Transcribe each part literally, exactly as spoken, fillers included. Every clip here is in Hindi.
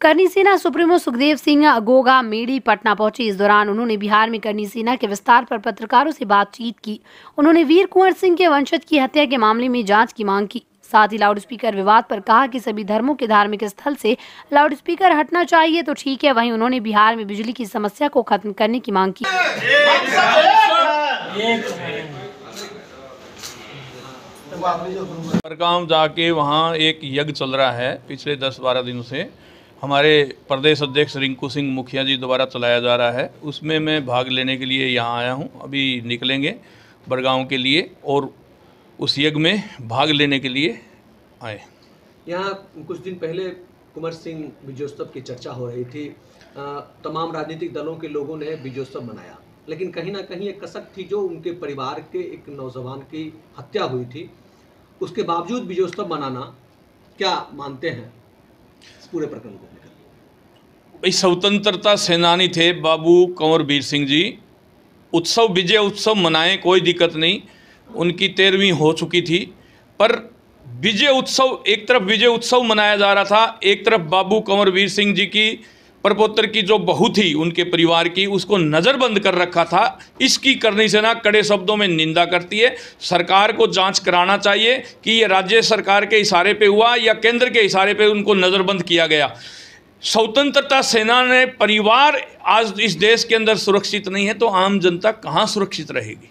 करनी सेना सुप्रीमो सुखदेव सिंह गोगा मेडी पटना पहुंचे। इस दौरान उन्होंने बिहार में करनी सेना के विस्तार पर पत्रकारों से बातचीत की। उन्होंने वीर कुंवर सिंह के वंशज की हत्या के मामले में जांच की मांग की। साथ ही लाउडस्पीकर विवाद पर कहा कि सभी धर्मों के धार्मिक स्थल से लाउडस्पीकर हटना चाहिए तो ठीक है। वहीं उन्होंने बिहार में बिजली की समस्या को खत्म करने की मांग की। बड़गांव जाके वहाँ एक यज्ञ चल रहा है पिछले दस बारह दिनों से, हमारे प्रदेश अध्यक्ष रिंकू सिंह मुखिया जी द्वारा चलाया जा रहा है। उसमें मैं भाग लेने के लिए यहाँ आया हूँ। अभी निकलेंगे बड़गांव के लिए और उस यज्ञ में भाग लेने के लिए आए। यहाँ कुछ दिन पहले कुंवर सिंह विजयोत्सव की चर्चा हो रही थी। तमाम राजनीतिक दलों के लोगों ने विजयोत्सव मनाया, लेकिन कहीं ना कहीं एक कसक थी जो उनके परिवार के एक नौजवान की हत्या हुई थी। उसके बावजूद विजयोत्सव मनाना, क्या मानते हैं इस पूरे प्रकरण को लेकर? भाई, स्वतंत्रता सेनानी थे बाबू कंवर वीर सिंह जी। उत्सव विजय उत्सव मनाएं, कोई दिक्कत नहीं। उनकी तेरहवीं हो चुकी थी, पर विजय उत्सव, एक तरफ विजय उत्सव मनाया जा रहा था, एक तरफ बाबू कंवर वीर सिंह जी की प्रपोत्र की जो बहू थी उनके परिवार की, उसको नज़रबंद कर रखा था। इसकी करनी सेना कड़े शब्दों में निंदा करती है। सरकार को जांच कराना चाहिए कि ये राज्य सरकार के इशारे पे हुआ या केंद्र के इशारे पे उनको नज़रबंद किया गया। स्वतंत्रता सेना ने परिवार आज इस देश के अंदर सुरक्षित नहीं है तो आम जनता कहाँ सुरक्षित रहेगी?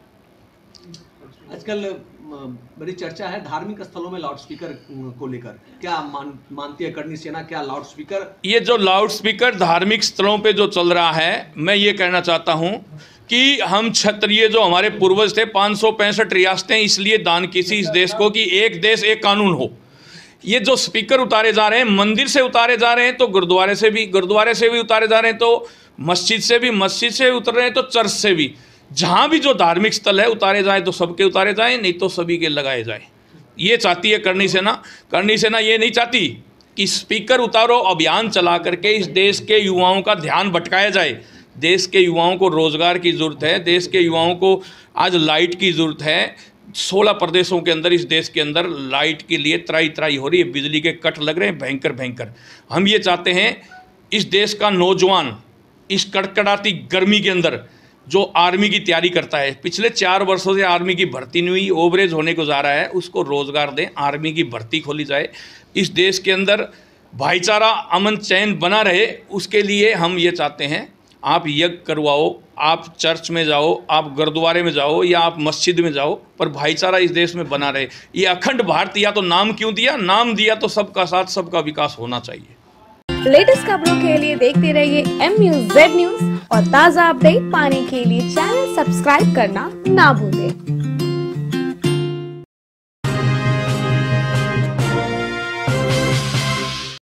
आजकल बड़ी चर्चा है धार्मिक स्थलों में लाउडस्पीकर को लेकर, क्या मान, मानती है करनी सेना? क्या लाउडस्पीकर, ये जो लाउडस्पीकर धार्मिक स्थलों पे जो चल रहा है, मैं ये कहना चाहता हूँ कि हम क्षत्रिय जो हमारे पूर्वज थे, पाँच सौ पैंसठ रियासतें इसलिए दान की थी इस देश को कि एक देश एक कानून हो। ये जो स्पीकर उतारे जा रहे हैं, मंदिर से उतारे जा रहे हैं तो गुरुद्वारे से भी, गुरुद्वारे से भी उतारे जा रहे हैं तो मस्जिद से भी, मस्जिद से उतर रहे हैं तो चर्च से भी। जहाँ भी जो धार्मिक स्थल है उतारे जाए तो सबके उतारे जाए, नहीं तो सभी के लगाए जाए। ये चाहती है करनी सेना। करनी सेना ये नहीं चाहती कि स्पीकर उतारो अभियान चला करके इस देश के युवाओं का ध्यान भटकाया जाए। देश के युवाओं को रोजगार की ज़रूरत है, देश के युवाओं को आज लाइट की ज़रूरत है। सोलह प्रदेशों के अंदर, इस देश के अंदर लाइट के लिए त्राई त्राई हो रही है, बिजली के कट लग रहे हैं भयंकर भयंकर। हम ये चाहते हैं इस देश का नौजवान इस कड़कड़ाती गर्मी के अंदर जो आर्मी की तैयारी करता है, पिछले चार वर्षों से आर्मी की भर्ती नहीं हुई, ओवरेज होने को जा रहा है, उसको रोजगार दें, आर्मी की भर्ती खोली जाए। इस देश के अंदर भाईचारा, अमन चैन बना रहे, उसके लिए हम ये चाहते हैं आप यज्ञ करवाओ, आप चर्च में जाओ, आप गुरुद्वारे में जाओ या आप मस्जिद में जाओ, पर भाईचारा इस देश में बना रहे। ये अखंड भारत या तो नाम क्यों दिया? नाम दिया तो सबका साथ सबका विकास होना चाहिए। लेटेस्ट खबरों के लिए देखते रहिए एम न्यूज़ जेड न्यूज़ और ताज़ा अपडेट पाने के लिए चैनल सब्सक्राइब करना ना भूलें।